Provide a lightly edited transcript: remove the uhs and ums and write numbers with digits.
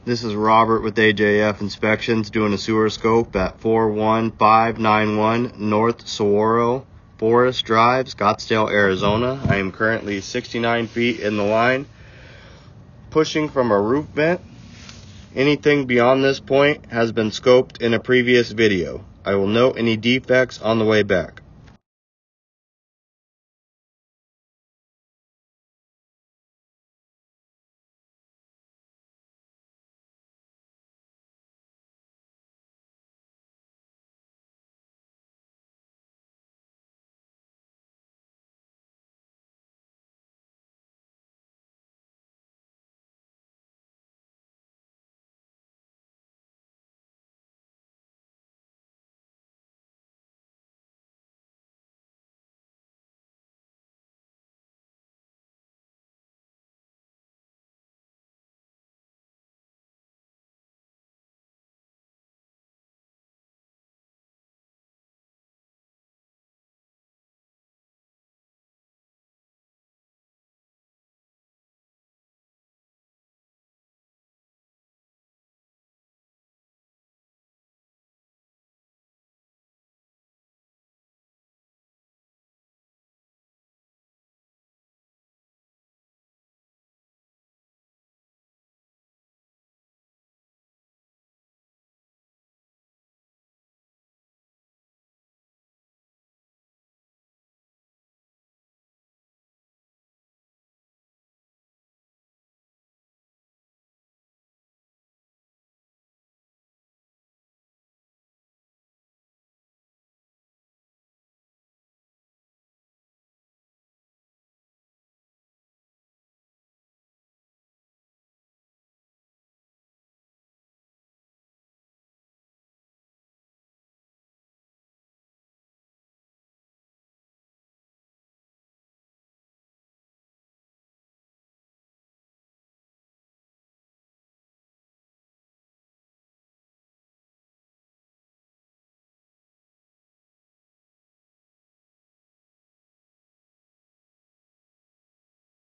This is Robert with AJF Inspections doing a sewer scope at 41591 North Saguaro Forest Drive, Scottsdale, Arizona. I am currently 69 feet in the line, pushing from a roof vent. Anything beyond this point has been scoped in a previous video. I will note any defects on the way back.